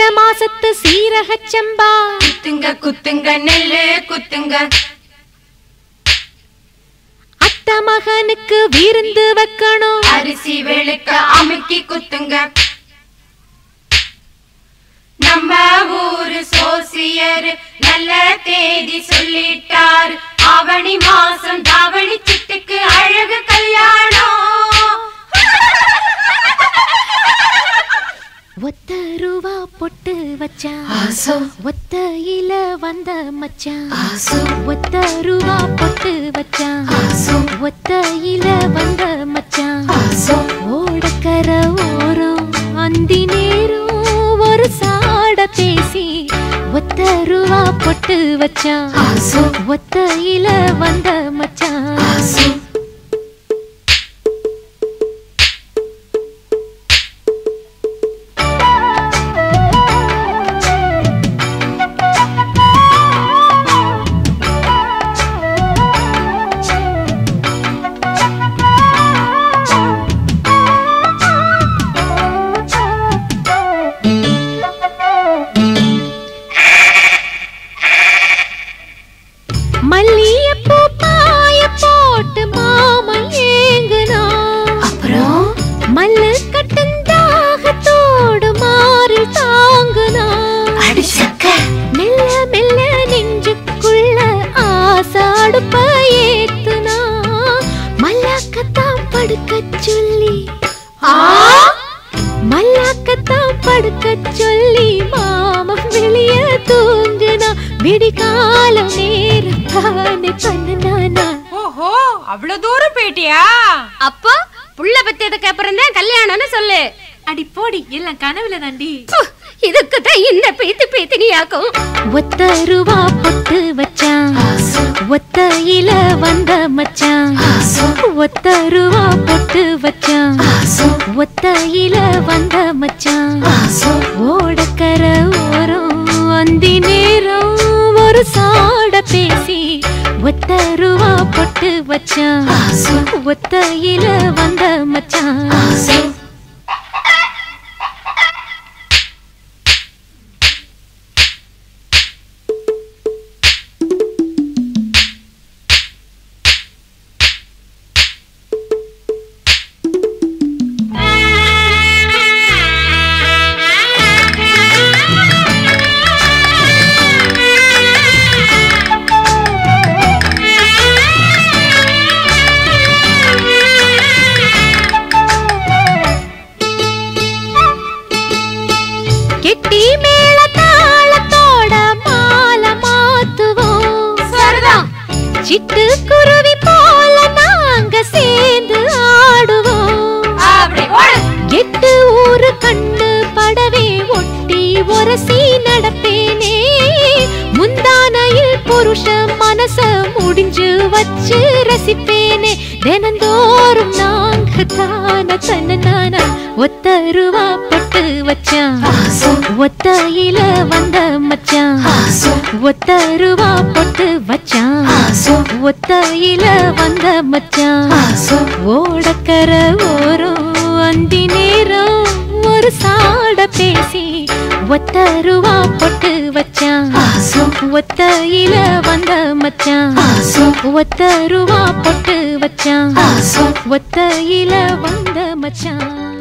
மாசத்து சீரகச் சம்பா குத்துங்க குத்துங்க நெல்லு குத்துங்க. அத்த மகனுக்கு விருந்து வைக்கணும் அரிசி வெளுக்க அமுக்கி குத்துங்க. நம்ம ஊரு சோசியர் நல்ல தேதி சொல்லிட்டார். ஆவணி மாசம் தாவணி சிட்டுக்கு அழகு கல்யாணம். ஒத்த ரூபா பொட்டு வச்சான் ஒத்தையில வந்த மச்சான். ஒத்த ரூபா பொட்டு வச்சான் ஒத்தையில வந்த மச்சான். ஓடக்கர ஓரம் அந்தி நேரம் ஒரு சாட பேசி ஒத்த ரூபா பொட்டு வச்சான் ஒத்தையில வந்த மச்சான். மல்லியப்பூ பாய போட்டு மாமன் ஏங்குனா. அப்புறம் மல்லு கட்டுந்தாகத்தோடு மாறில் தாங்குனா. மெல்ல மெல்ல நெஞ்சுக்குள்ள ஆசாடுப்ப ஏத்துனா. மல்லாக்கத்தான் படுக்க சொல்லி மல்லாக்கத்தான் படுக்க சொல்லி மாமன் வெளிய தூங்குனா. விடிகாலம் நேரம் தானே பண்ணனானா. ஓஹோ, அவ்வளவு தூரம் போயிட்டியா? அப்போ புள்ள பத்தியதுக்கு அப்புறம் தான் கல்யாணம்னு சொல்லு. அடி போடி, எல்லாம் கனவுல தாண்டி. இதுக்கு தான் இந்த பேத்து பேத்தினியாக்கும். ஒத்த ரூபா பொட்டு வச்சான் ஒத்தையில வந்த மச்சான். ஒத்த ரூபா பொட்டு வச்சான் ஒத்தையில வந்த மச்சான். ஓடக்கர ஓரம் அந்தி நேரம் ஒரு சாட பேசி ஒத்த ரூபா பொட்டு வச்சான் ஒத்தையில வந்த மச்சான். கெட்டி மேல தாளத்தோட மாலை மாத்துவோம். சரிதான். சிட்டு குருவி போல நாங்க சேர்ந்து ஆடுவோம். எட்டு ஊரு கண்ணு படவே ஒட்டி ஒரசி நடப்பேனே. முந்தானையில் புருஷ மனச முடிஞ்சு வச்சு ரசிப்பேனே. தினந்தோறும் நாங்க தான தன்னான ஒத்த ரூபா பொட்டு வச்சான் ஒத்தையில வந்த மச்சான். ஒத்த ரூபா பொட்டு வச்சான் ஒத்தையில வந்த மச்சான். ஓடக்கர ஓரம் அந்தி நேரம் ஒரு சாட பேசி ஒத்த ரூபா பொட்டு வச்சான் ஒத்தையில வந்த மச்சான். ஒத்த ரூபா பொட்டு வச்சான் ஒத்தையில வந்த மச்சான்.